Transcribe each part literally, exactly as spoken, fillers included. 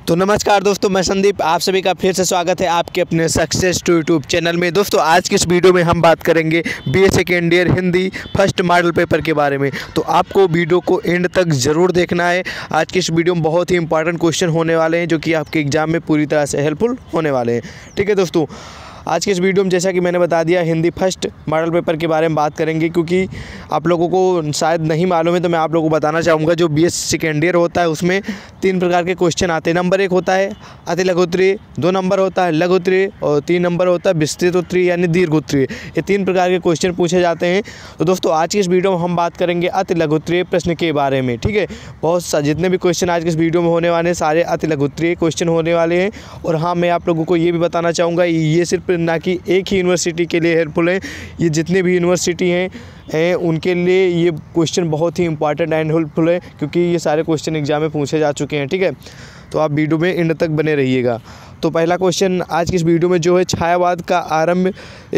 तो नमस्कार दोस्तों, मैं संदीप, आप सभी का फिर से स्वागत है आपके अपने सक्सेस टू यूट्यूब चैनल में। दोस्तों आज की इस वीडियो में हम बात करेंगे BA second year Hindi first model paper के बारे में। तो आपको वीडियो को एंड तक ज़रूर देखना है। आज की इस वीडियो में बहुत ही इंपॉर्टेंट क्वेश्चन होने वाले हैं जो कि आपके एग्जाम में पूरी तरह से हेल्पफुल होने वाले हैं। ठीक है दोस्तों, आज के इस वीडियो में जैसा कि मैंने बता दिया हिंदी फर्स्ट मॉडल पेपर के बारे में बात करेंगे, क्योंकि आप लोगों को शायद नहीं मालूम है तो मैं आप लोगों को बताना चाहूँगा। जो बीएस सेकेंड ईयर होता है उसमें तीन प्रकार के क्वेश्चन आते हैं। नंबर एक होता है अति लघु उत्तरीय, दो नंबर होता है लघु उत्तरीय और तीन नंबर होता है विस्तृत उत्तरीय यानी दीर्घ उत्तरीय। ये तीन प्रकार के क्वेश्चन पूछे जाते हैं। तो दोस्तों आज की इस वीडियो में हम बात करेंगे अति लघु उत्तरीय प्रश्न के बारे में। ठीक है, बहुत सा जितने भी क्वेश्चन आज के इस वीडियो में होने वाले हैं सारे अति लघु उत्तरीय क्वेश्चन होने वाले हैं। और हाँ, मैं आप लोगों को ये भी बताना चाहूँगा ये सिर्फ ना कि एक यूनिवर्सिटी के लिए हेल्पफुल है, ये जितने भी यूनिवर्सिटी हैं हैं उनके लिए ये क्वेश्चन बहुत ही इंपॉर्टेंट एंड हेल्पफुल है, क्योंकि ये सारे क्वेश्चन एग्जाम में पूछे जा चुके हैं। ठीक है, तो आप वीडियो में एंड तक बने रहिएगा। तो पहला क्वेश्चन आज की इस वीडियो में जो है, छायावाद का आरंभ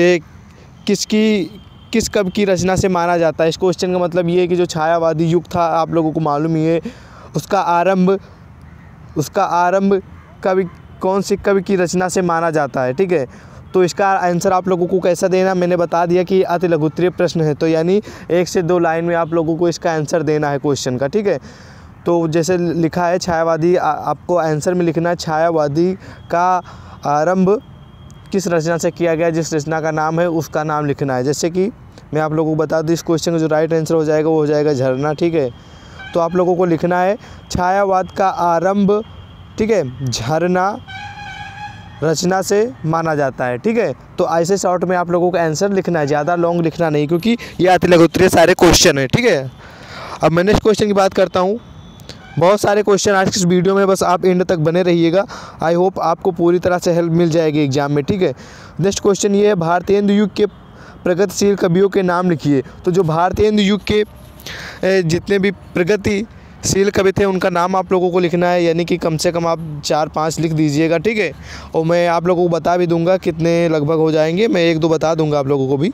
किसकी किस कवि की रचना से माना जाता है। इस क्वेश्चन का मतलब ये है कि जो छायावादी युग था, आप लोगों को मालूम ही है, उसका आरंभ उसका आरंभ कवि कौन से कवि की रचना से माना जाता है। ठीक है, तो इसका आंसर आप लोगों को कैसा देना, मैंने बता दिया कि अति लघु उत्तरीय प्रश्न है, तो यानी एक से दो लाइन में आप लोगों को इसका आंसर देना है क्वेश्चन का। ठीक है, तो जैसे लिखा है छायावादी, आपको आंसर में लिखना है छायावादी का आरंभ किस रचना से किया गया, जिस रचना का नाम है उसका नाम लिखना है। जैसे कि मैं आप लोगों को बता दूँ, इस क्वेश्चन का जो राइट आंसर हो जाएगा वो हो जाएगा झरना। ठीक है, तो आप लोगों को लिखना है छायावाद का आरंभ, ठीक है, झरना रचना से माना जाता है। ठीक है, तो ऐसे शॉर्ट में आप लोगों को आंसर लिखना है, ज़्यादा लॉन्ग लिखना नहीं, क्योंकि ये अति लघु उत्तरीय सारे क्वेश्चन हैं। ठीक है, अब मैं नेक्स्ट क्वेश्चन की बात करता हूँ। बहुत सारे क्वेश्चन आज की इस वीडियो में, बस आप एंड तक बने रहिएगा। आई होप आपको पूरी तरह से हेल्प मिल जाएगी एग्जाम में। ठीक है, नेक्स्ट क्वेश्चन ये है, भारतेंदु युग के प्रगतिशील कवियों के नाम लिखिए। तो जो भारतेंदु युग के जितने भी प्रगति शील कवि थे उनका नाम आप लोगों को लिखना है, यानी कि कम से कम आप चार पाँच लिख दीजिएगा। ठीक है, और मैं आप लोगों को बता भी दूंगा कितने लगभग हो जाएंगे, मैं एक दो बता दूंगा आप लोगों को भी।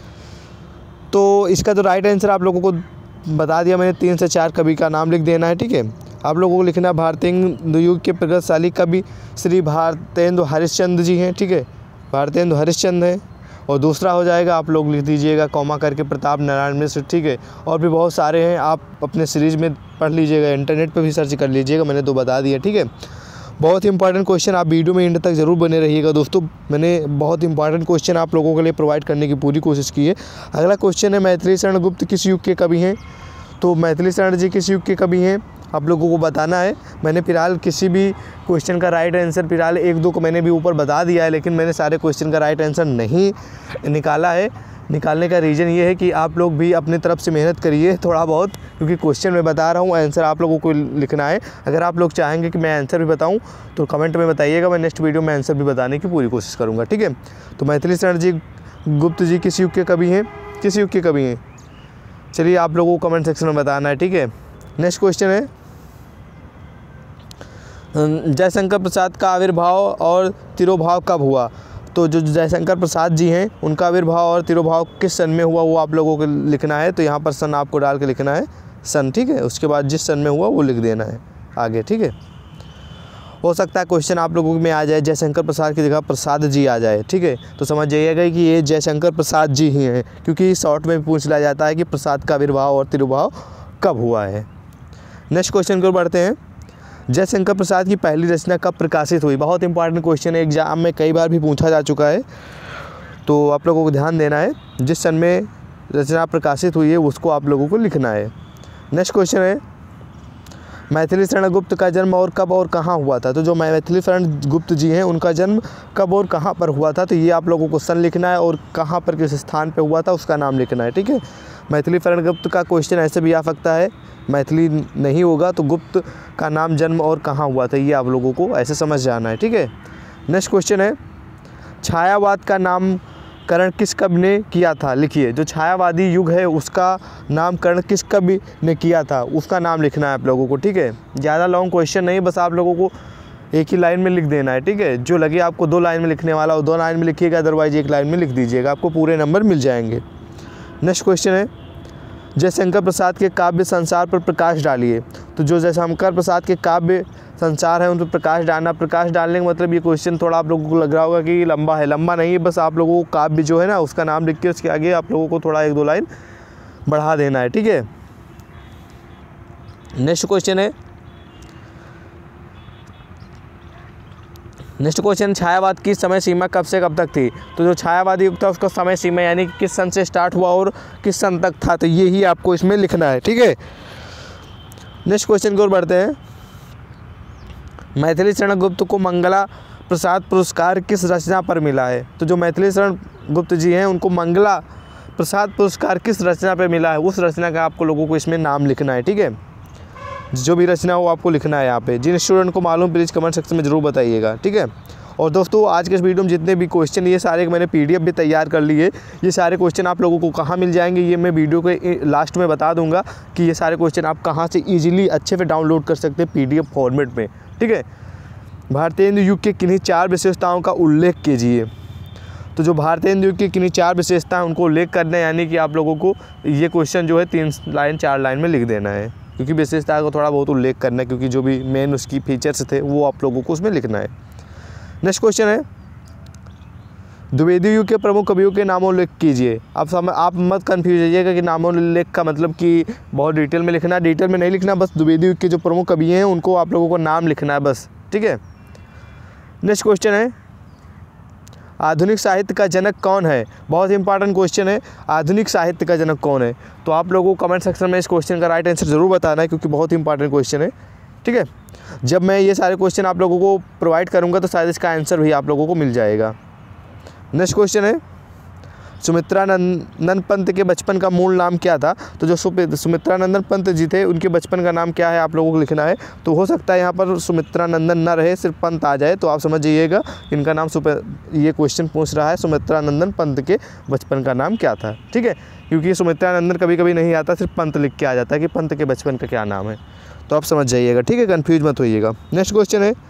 तो इसका जो राइट आंसर आप लोगों को बता दिया मैंने, तीन से चार कवि का नाम लिख देना है। ठीक है, आप लोगों को लिखना है भारतेंदु युग के प्रगतिशाली कवि श्री भारतेंदु हरिश्चंद्र जी हैं। ठीक है, भारतेंदु हरिश्चंद्र हैं। और दूसरा हो जाएगा, आप लोग लिख दीजिएगा कॉमा करके, प्रताप नारायण मिश्र। ठीक है, और भी बहुत सारे हैं, आप अपने सीरीज़ में पढ़ लीजिएगा, इंटरनेट पे भी सर्च कर लीजिएगा, मैंने तो बता दिया। ठीक है, बहुत ही इंपॉर्टेंट क्वेश्चन, आप वीडियो में एंड तक ज़रूर बने रहिएगा दोस्तों। मैंने बहुत इंपॉर्टेंट क्वेश्चन आप लोगों के लिए प्रोवाइड करने की पूरी कोशिश की है। अगला क्वेश्चन है, मैथिली शरण गुप्त किस युग के कवि हैं। तो मैथिली शरण जी किस युग के कवि हैं आप लोगों को बताना है। मैंने फिलहाल किसी भी क्वेश्चन का राइट आंसर फिलहाल एक दो को मैंने भी ऊपर बता दिया है, लेकिन मैंने सारे क्वेश्चन का राइट आंसर नहीं निकाला है। निकालने का रीज़न ये है कि आप लोग भी अपनी तरफ से मेहनत करिए थोड़ा बहुत, क्योंकि क्वेश्चन मैं बता रहा हूँ, आंसर आप लोगों को लिखना है। अगर आप लोग चाहेंगे कि मैं आंसर भी बताऊँ तो कमेंट में बताइएगा, मैं नेक्स्ट वीडियो में आंसर भी बताने की पूरी कोशिश करूँगा। ठीक है, तो मैथिली शरण जी गुप्त जी किस युग के कवि हैं, किस युग के कवि हैं, चलिए आप लोगों को कमेंट सेक्शन में बताना है। ठीक है, नेक्स्ट क्वेश्चन है, जयशंकर प्रसाद का आविर्भाव और तिरोभाव कब हुआ। तो जो जयशंकर प्रसाद जी हैं उनका आविर्भाव और तिरोभाव किस सन में हुआ वो आप लोगों को लिखना है। तो यहाँ पर सन आपको डाल के लिखना है सन। ठीक है, उसके बाद जिस सन में हुआ वो लिख देना है आगे। ठीक है, हो सकता है क्वेश्चन आप लोगों में आ जाए जयशंकर प्रसाद की जगह प्रसाद जी आ जाए। ठीक है, तो समझ जाइएगा कि ये जयशंकर प्रसाद जी ही हैं, क्योंकि शॉर्ट में पूछ लिया जाता है कि प्रसाद का आविर्भाव और तिरोभाव कब हुआ है। नेक्स्ट क्वेश्चन की ओर बढ़ते हैं, जयशंकर प्रसाद की पहली रचना कब प्रकाशित हुई। बहुत इंपॉर्टेंट क्वेश्चन है, एग्जाम में कई बार भी पूछा जा चुका है, तो आप लोगों को ध्यान देना है। जिस सन में रचना प्रकाशित हुई है उसको आप लोगों को लिखना है। नेक्स्ट क्वेश्चन है, मैथिली शरण गुप्त का जन्म और कब और कहाँ हुआ था। तो जो मैथिली शरण गुप्त जी हैं उनका जन्म कब और कहाँ पर हुआ था, तो ये आप लोगों को सन लिखना है, और कहाँ पर किस स्थान पर हुआ था उसका नाम लिखना है। ठीक है, मैथिली शरण गुप्त का क्वेश्चन ऐसे भी आ सकता है, मैथिली नहीं होगा तो गुप्त का नाम, जन्म और कहाँ हुआ था, ये आप लोगों को ऐसे समझ जाना है। ठीक है, नेक्स्ट क्वेश्चन है, छायावाद का नामकरण किस कवि ने किया था, लिखिए। जो छायावादी युग है उसका नामकरण किस कवि ने किया था उसका नाम लिखना है आप लोगों को। ठीक है, ज़्यादा लॉन्ग क्वेश्चन नहीं, बस आप लोगों को एक ही लाइन में लिख देना है। ठीक है, जो लगे आपको दो लाइन में लिखने वाला वो दो लाइन में लिखिएगा, अदरवाइज एक लाइन में लिख दीजिएगा, आपको पूरे नंबर मिल जाएंगे। नेक्स्ट क्वेश्चन है, जयशंकर प्रसाद के काव्य संसार पर प्रकाश डालिए। तो जो जयशंकर प्रसाद के काव्य संसार है उन पर प्रकाश डालना। प्रकाश डालने का मतलब ये क्वेश्चन थोड़ा आप लोगों को लग रहा होगा कि लंबा है, लंबा नहीं है, बस आप लोगों को काव्य जो है ना उसका नाम लिख के उसके आगे आप लोगों को थोड़ा एक दो लाइन बढ़ा देना है, ठीक है। नेक्स्ट क्वेश्चन है, नेक्स्ट क्वेश्चन छायावाद की समय सीमा कब से कब तक थी। तो जो छायावादी युग था उसका समय सीमा यानी कि किस सन से स्टार्ट हुआ और किस सन तक था, तो ये ही आपको इसमें लिखना है, ठीक है। नेक्स्ट क्वेश्चन की ओर बढ़ते हैं। मैथिली शरण गुप्त को मंगला प्रसाद पुरस्कार किस रचना पर मिला है। तो जो मैथिली शरण गुप्त जी हैं उनको मंगला प्रसाद पुरस्कार किस रचना पर मिला है, उस रचना का आपको लोगों को इसमें नाम लिखना है, ठीक है। जो भी रचना हो आपको लिखना है यहाँ पे। जिन स्टूडेंट को मालूम प्लीज़ कमेंट सेक्शन में ज़रूर बताइएगा, ठीक है। और दोस्तों आज के इस वीडियो में जितने भी क्वेश्चन ये सारे मैंने पीडीएफ भी तैयार कर लिए। ये सारे क्वेश्चन आप लोगों को कहाँ मिल जाएंगे ये मैं वीडियो के लास्ट में बता दूंगा कि ये सारे क्वेश्चन आप कहाँ से ईजिली अच्छे से डाउनलोड कर सकते हैं पीडीएफ फॉर्मेट में, ठीक है। भारतीय हिंदू युग के किन्हीं चार विशेषताओं का उल्लेख कीजिए। तो जो भारतीय हिंदू युग की किन्हीं चार विशेषताएं उनको उल्लेख करना है, यानी कि आप लोगों को ये क्वेश्चन जो है तीन लाइन चार लाइन में लिख देना है, क्योंकि विशेषता को थोड़ा बहुत उल्लेख करना है, क्योंकि जो भी मेन उसकी फीचर्स थे वो आप लोगों को उसमें लिखना है। नेक्स्ट क्वेश्चन है, द्विवेदी युग के प्रमुख कवियों के नामोल्लेख कीजिए। आप समझ आप मत कन्फ्यूज होइएगा कि नामोल्लेख का मतलब कि बहुत डिटेल में लिखना है, डिटेल में नहीं लिखना, बस द्विवेदी युग के जो प्रमुख कवि हैं उनको आप लोगों को नाम लिखना है बस, ठीक है। नेक्स्ट क्वेश्चन है, आधुनिक साहित्य का जनक कौन है। बहुत इंपॉर्टेंट क्वेश्चन है, आधुनिक साहित्य का जनक कौन है। तो आप लोगों को कमेंट सेक्शन में इस क्वेश्चन का राइट आंसर ज़रूर बताना है, क्योंकि बहुत इंपॉर्टेंट क्वेश्चन है, ठीक है। जब मैं ये सारे क्वेश्चन आप लोगों को प्रोवाइड करूँगा तो शायद इसका आंसर भी आप लोगों को मिल जाएगा। नेक्स्ट क्वेश्चन है, सुमित्रा नंदन पंत के बचपन का मूल नाम क्या था। तो जो सुमित्रा नंदन पंत जी थे उनके बचपन का नाम क्या है आप लोगों को लिखना है। तो हो सकता है यहाँ पर सुमित्रा नंदन न रहे, सिर्फ पंत आ जाए, तो आप समझ जाइएगा इनका नाम सुपर ये क्वेश्चन पूछ रहा है सुमित्रा नंदन पंत के बचपन का नाम क्या था, ठीक है। क्योंकि सुमित्रा नंदन कभी कभी नहीं आता, सिर्फ पंत लिख के आ जाता है कि पंत के बचपन का क्या नाम है, तो आप समझ जाइएगा, ठीक है, कन्फ्यूज मत होइएगा। नेक्स्ट क्वेश्चन है,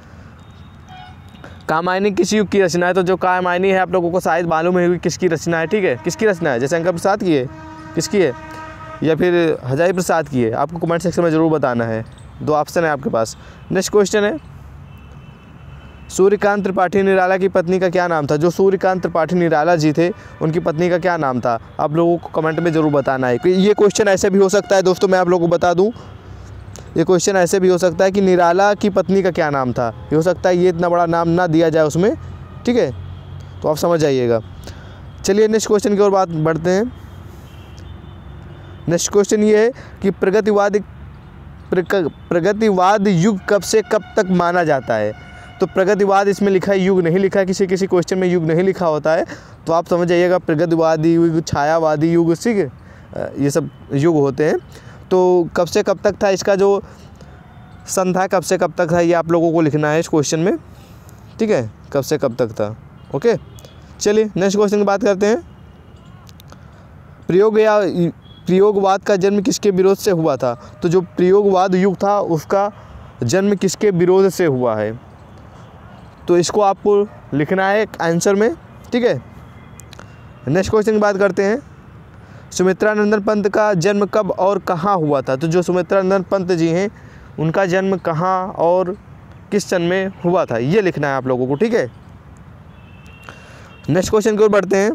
कामायनी किस युग की रचना है। तो जो कामायनी है आप लोगों को शायद मालूम है किसकी रचना है, ठीक है। किसकी रचना है, जयशंकर प्रसाद की है, किसकी है, या फिर हजारी प्रसाद की है, आपको कमेंट सेक्शन में ज़रूर बताना है। दो ऑप्शन है आपके पास। नेक्स्ट क्वेश्चन है, सूर्यकांत त्रिपाठी निराला की पत्नी का क्या नाम था। जो सूर्यकांत त्रिपाठी निराला जी थे उनकी पत्नी का क्या नाम था, आप लोगों को कमेंट में ज़रूर बताना है। ये क्वेश्चन ऐसे भी हो सकता है दोस्तों, मैं आप लोगों को बता दूँ, ये क्वेश्चन ऐसे भी हो सकता है कि निराला की पत्नी का क्या नाम था। ये हो सकता है ये इतना बड़ा नाम ना दिया जाए उसमें, ठीक है, तो आप समझ जाइएगा। चलिए नेक्स्ट क्वेश्चन की ओर बात बढ़ते हैं। नेक्स्ट क्वेश्चन ये है कि प्रगतिवाद प्रगतिवाद युग कब से कब तक माना जाता है। तो प्रगतिवाद इसमें लिखा है, युग नहीं लिखा है, किसी किसी क्वेश्चन में युग नहीं लिखा होता है, तो आप समझ जाइएगा प्रगतिवादी युग, छायावादी युग, ठीक है, ये सब युग होते हैं। तो कब से कब तक था, इसका जो सन था कब से कब तक था, ये आप लोगों को लिखना है इस क्वेश्चन में, ठीक है, कब से कब तक था। ओके, चलिए नेक्स्ट क्वेश्चन की बात करते हैं। प्रयोग या प्रयोगवाद का जन्म किसके विरोध से हुआ था। तो जो प्रयोगवाद युग था उसका जन्म किसके विरोध से हुआ है, तो इसको आपको लिखना है आंसर में, ठीक है। नेक्स्ट क्वेश्चन की बात करते हैं। सुमित्रा नंदन पंत का जन्म कब और कहाँ हुआ था। तो जो सुमित्रा नंदन पंत जी हैं उनका जन्म कहाँ और किस सन में हुआ था, ये लिखना है आप लोगों को, ठीक है। नेक्स्ट क्वेश्चन की ओर बढ़ते हैं।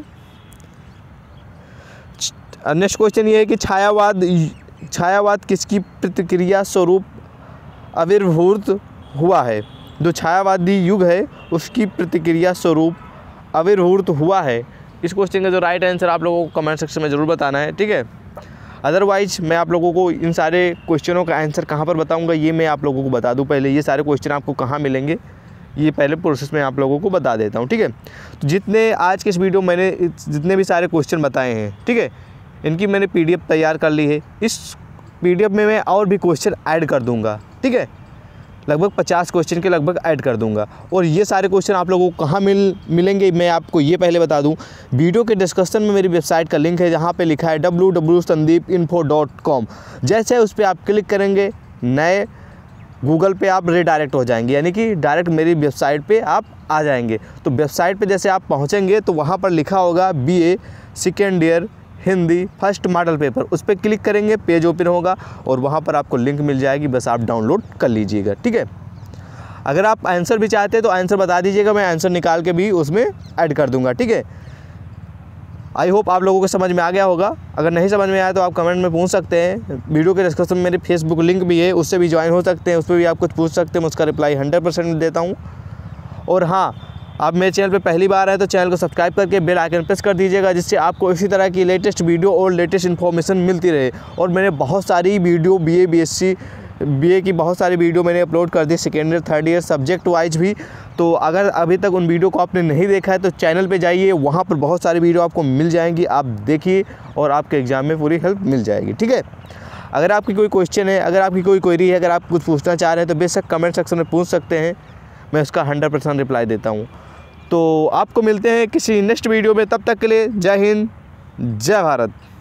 नेक्स्ट क्वेश्चन ये है कि छायावाद छायावाद किसकी प्रतिक्रिया स्वरूप आविर्भूत हुआ है। जो छायावादी युग है उसकी प्रतिक्रिया स्वरूप आविर्भूत हुआ है। इस क्वेश्चन का जो राइट आंसर आप लोगों को कमेंट सेक्शन में ज़रूर बताना है, ठीक है। अदरवाइज मैं आप लोगों को इन सारे क्वेश्चनों का आंसर कहाँ पर बताऊंगा ये मैं आप लोगों को बता दूं। पहले ये सारे क्वेश्चन आपको कहाँ मिलेंगे ये पहले प्रोसेस में आप लोगों को बता देता हूँ, ठीक है। तो जितने आज के इस वीडियो में मैंने जितने भी सारे क्वेश्चन बताए हैं, ठीक है, इनकी मैंने पीडीएफ तैयार कर ली है। इस पीडीएफ में मैं और भी क्वेश्चन ऐड कर दूँगा, ठीक है, लगभग पचास क्वेश्चन के लगभग ऐड कर दूंगा। और ये सारे क्वेश्चन आप लोगों को कहाँ मिल मिलेंगे मैं आपको ये पहले बता दूं। वीडियो के डिस्क्रिप्शन में मेरी वेबसाइट का लिंक है जहाँ पे लिखा है W W W Sandeep info dot com. जैसे उस पर आप क्लिक करेंगे नए गूगल पे आप रीडायरेक्ट हो जाएंगे, यानी कि डायरेक्ट मेरी वेबसाइट पे आप आ जाएंगे। तो वेबसाइट पे जैसे आप पहुँचेंगे तो वहाँ पर लिखा होगा B A second year Hindi first model paper, उस पर क्लिक करेंगे, पेज ओपन होगा और वहाँ पर आपको लिंक मिल जाएगी, बस आप डाउनलोड कर लीजिएगा। ठीक है, अगर आप आंसर भी चाहते हैं तो आंसर बता दीजिएगा, मैं आंसर निकाल के भी उसमें ऐड कर दूंगा। ठीक है, आई होप आप लोगों को समझ में आ गया होगा। अगर नहीं समझ में आया तो आप कमेंट में पूछ सकते हैं। वीडियो के डिस्क्रिप्शन में मेरी फेसबुक लिंक भी है, उससे भी ज्वाइन हो सकते हैं, उस पर भी आप कुछ पूछ सकते हैं, मैं उसका रिप्लाई हंड्रेड परसेंट देता हूँ। और हाँ, आप मेरे चैनल पे पहली बार आए तो चैनल को सब्सक्राइब करके बेल आइकन प्रेस कर दीजिएगा, जिससे आपको इसी तरह की लेटेस्ट वीडियो और लेटेस्ट इन्फॉर्मेशन मिलती रहे। और मैंने बहुत सारी video B A B S C B A की बहुत सारी वीडियो मैंने अपलोड कर दी, second year third year subject wise भी। तो अगर अभी तक उन वीडियो को आपने नहीं देखा है तो चैनल पे जाइए, वहाँ पर बहुत सारी वीडियो आपको मिल जाएंगी, आप देखिए और आपके एग्ज़ाम में पूरी हेल्प मिल जाएगी। ठीक है, अगर आपकी कोई क्वेश्चन है, अगर आपकी कोई क्वेरी है, अगर आप कुछ पूछना चाह रहे हैं तो बेशक कमेंट सेक्शन में पूछ सकते हैं, मैं उसका हंड्रेड परसेंट रिप्लाई देता हूँ। तो आपको मिलते हैं किसी नेक्स्ट वीडियो में, तब तक के लिए जय हिंद जय भारत।